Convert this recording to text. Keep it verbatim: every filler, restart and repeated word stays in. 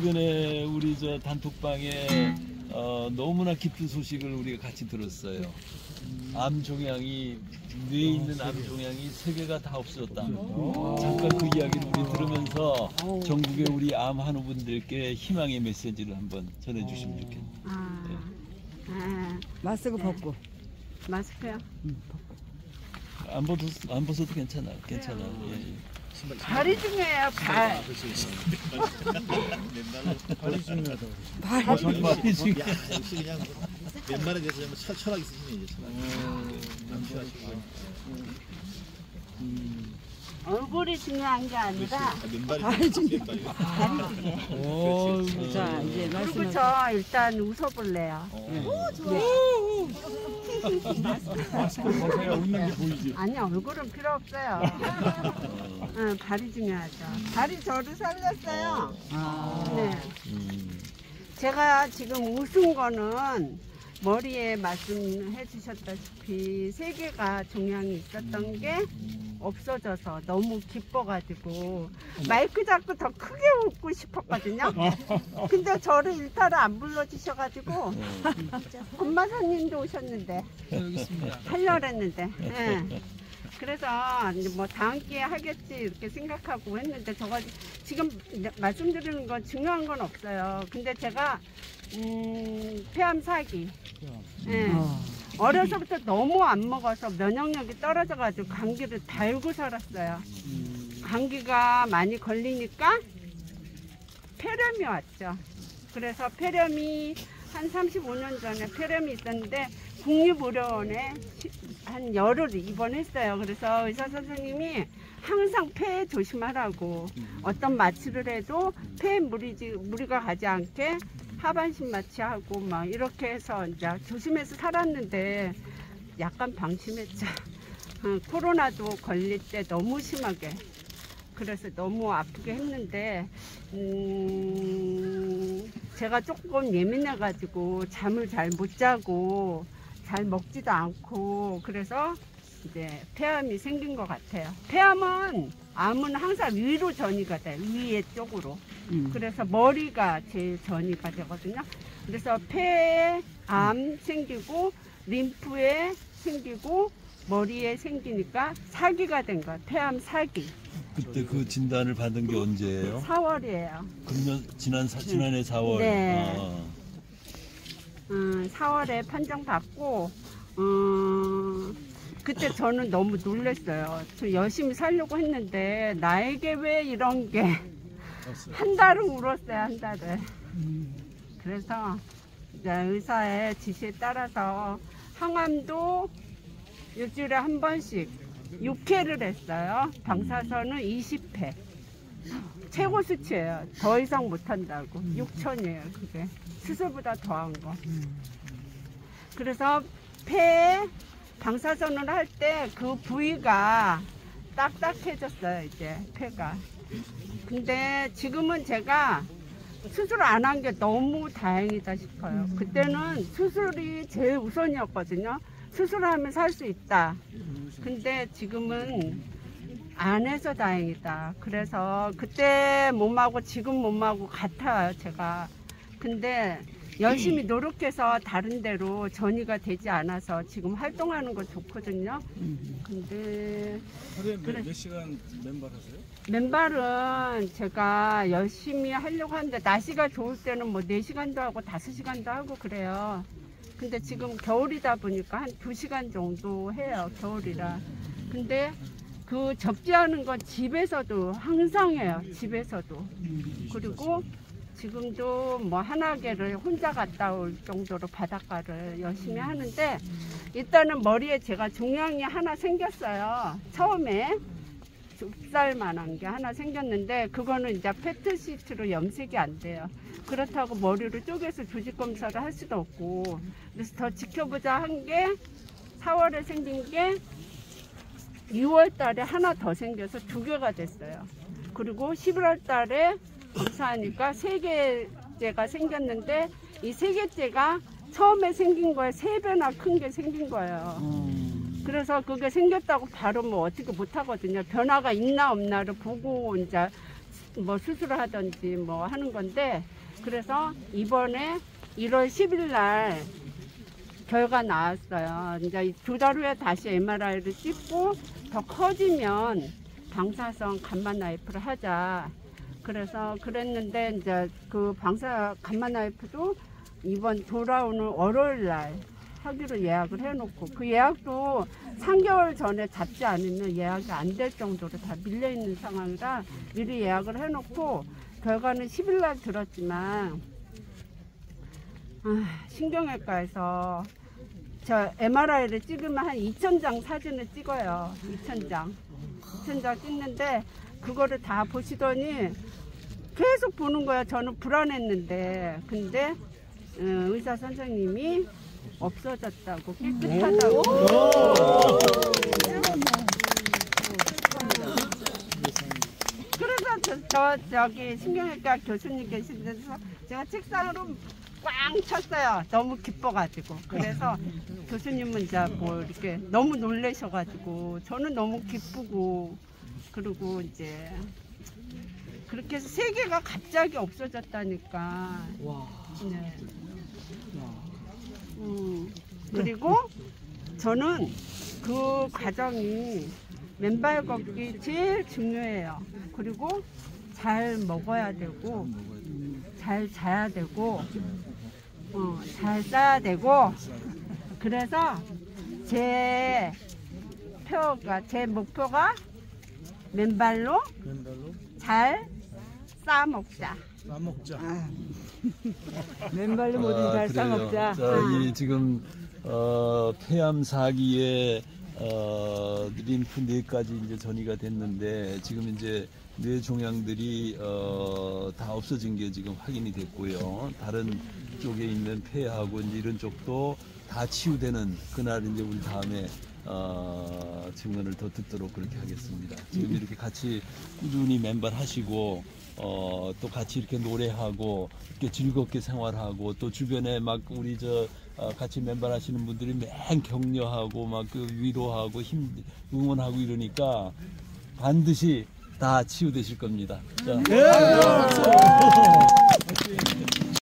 최근에 우리 저 단톡방에 어, 너무나 기쁜 소식을 우리가 같이 들었어요. 암 종양이, 뇌에 있는 암 종양이 세 개가 다 없어졌다. 잠깐 그 이야기를 우리 들으면서 전국의 우리 암 환우분들께 희망의 메시지를 한번 전해주시면 좋겠네요. 아, 네. 아, 마스크 네. 벗고. 마스크요? 응, 벗고. 안 벗어도, 안 벗어도 괜찮아. 괜찮아. 예, 예. 발이 중요해요. 발. 발이 중요하다고. 발. 발이 중요해. 역시 그냥 왼발에 대해서 정말 철철하게 쓰시네 이제. 얼굴이 중요한 게 아니라 왼발이 발이 중요해. 왼발이. 발이 중요해. 오, 자, 이제 그리고 말씀. 저 일단 웃어볼래요. 마스크를 벗어야 웃는 게 보이지. 아니 얼굴은 필요 없어요. 응, 발이 중요하죠. 발이 저를 살렸어요. 아. 네. 음. 제가 지금 웃은 거는 머리에 말씀해 주셨다시피 세 개가 종양이 있었던 게 없어져서 너무 기뻐가지고 마이크 잡고 더 크게 웃고 싶었거든요. 근데 저를 일타를 안 불러주셔가지고 엄마사님도 오셨는데 여기 있습니다. 하려고 했는데 예. 그래서 이제 뭐 다음 기회에 하겠지 이렇게 생각하고 했는데 저가 지금 말씀드리는 건 중요한 건 없어요. 근데 제가 음, 폐암 사기 예. 어. 어려서부터 너무 안 먹어서 면역력이 떨어져가지고 감기를 달고 살았어요. 감기가 많이 걸리니까 폐렴이 왔죠. 그래서 폐렴이 한 삼십오 년 전에 폐렴이 있었는데 국립의료원에 한 열흘 입원했어요. 그래서 의사 선생님이 항상 폐에 조심하라고 어떤 마취를 해도 폐에 무리지, 무리가 가지 않게 하반신 마취하고 막 이렇게 해서 이제 조심해서 살았는데 약간 방심했죠. 어, 코로나도 걸릴 때 너무 심하게 그래서 너무 아프게 했는데 음, 제가 조금 예민해 가지고 잠을 잘 못 자고 잘 먹지도 않고 그래서 이제 폐암이 생긴 것 같아요. 폐암은 암은 항상 위로 전이가 돼요. 위에 쪽으로. 음. 그래서 머리가 제일 전이가 되거든요. 그래서 폐에 암 생기고 림프에 생기고 머리에 생기니까 사기가 된 거예요. 폐암 사기. 그때 그 진단을 받은 게 언제예요? 사월이에요. 그러면 지난 사, 지난해 사월. 네. 아. 음, 사월에 판정 받고 음, 그때 저는 너무 놀랐어요. 저 열심히 살려고 했는데 나에게 왜 이런 게 한 달을 울었어요. 한 달을. 그래서 이제 의사의 지시에 따라서 항암도 일주일에 한 번씩 육 회를 했어요. 방사선은 이십 회. 최고 수치예요. 더 이상 못한다고. 육천이에요. 그게 수술보다 더한 거. 그래서 폐에 방사선을 할 때 그 부위가 딱딱해졌어요. 이제 폐가. 근데 지금은 제가 수술 안 한 게 너무 다행이다 싶어요. 그때는 수술이 제일 우선이었거든요. 수술하면 살 수 있다. 근데 지금은 안 해서 다행이다. 그래서 그때 몸하고 지금 몸하고 같아요, 제가. 근데 열심히 노력해서 다른 데로 전이가 되지 않아서 지금 활동하는 거 좋거든요. 근데 하루에 그래. 몇, 몇 시간 맨발 하세요? 맨발은 제가 열심히 하려고 하는데 날씨가 좋을 때는 뭐 네 시간도 하고 다섯 시간도 하고 그래요. 근데 지금 겨울이다 보니까 한 두 시간 정도 해요. 겨울이라. 근데 그 접지하는 건 집에서도 항상 해요. 집에서도. 그리고 지금도 뭐 한화계를 혼자 갔다 올 정도로 바닷가를 열심히 하는데 일단은 머리에 제가 종양이 하나 생겼어요. 처음에 좁쌀만한 게 하나 생겼는데 그거는 이제 페트시트로 염색이 안 돼요. 그렇다고 머리를 쪼개서 조직 검사를 할 수도 없고 그래서 더 지켜보자 한 게 사월에 생긴 게 유월 달에 하나 더 생겨서 두 개가 됐어요. 그리고 십일월 달에 검사하니까 세 개째가 생겼는데 이 세 개째가 처음에 생긴 거에 세 배나 큰 게 생긴 거예요. 그래서 그게 생겼다고 바로 뭐 어떻게 못 하거든요. 변화가 있나 없나를 보고 이제 뭐 수술을 하든지 뭐 하는 건데, 그래서 이번에 일월 십일 날 결과 나왔어요. 이제 두 달 후에 다시 엠알아이를 찍고 더 커지면 방사성 감마 나이프를 하자. 그래서 그랬는데 이제 그 방사 감마 나이프도 이번 돌아오는 월요일 날 하기로 예약을 해놓고, 그 예약도 삼 개월 전에 잡지 않으면 예약이 안 될 정도로 다 밀려 있는 상황이라 미리 예약을 해놓고, 결과는 십일 날 들었지만 아, 신경외과에서 저 엠알아이를 찍으면 한 이천 장 사진을 찍어요. 이천 장. 이천 장 찍는데 그거를 다 보시더니 계속 보는 거야. 저는 불안했는데. 근데 음, 의사 선생님이 없어졌다고, 깨끗하다고. 그래서 저, 저 저기 신경외과 교수님 계신 데서 제가 책상으로 꽝 쳤어요. 너무 기뻐가지고. 그래서 교수님은 이제 뭐 이렇게 너무 놀라셔가지고, 저는 너무 기쁘고, 그리고 이제 그렇게 해서 세 개가 갑자기 없어졌다니까. 와. 네. 음, 그리고 저는 그 과정이 맨발 걷기 제일 중요해요. 그리고 잘 먹어야 되고, 잘 자야 되고, 어, 잘 싸야 되고, 그래서 제 표가, 제 목표가 맨발로 맨발로 잘 싸 먹자. 싸먹자. 맨발로 뭐든 잘 그래요. 싸먹자. 자, 이 지금 어, 폐암 사기에 어, 림프 뇌까지 이제 전이가 됐는데, 지금 이제 뇌 종양들이 어, 다 없어진 게 지금 확인이 됐고요. 다른 쪽에 있는 폐하고 이제 이런 쪽도 다 치유되는 그날 이제 우리 다음에 어, 증언을 더 듣도록 그렇게 하겠습니다. 지금 이렇게 같이 꾸준히 맨발 하시고, 어, 또 같이 이렇게 노래하고, 이렇게 즐겁게 생활하고, 또 주변에 막 우리 저, 어, 같이 맨발 하시는 분들이 맨 격려하고, 막 그 위로하고, 힘, 응원하고 이러니까 반드시 다 치유되실 겁니다. 자.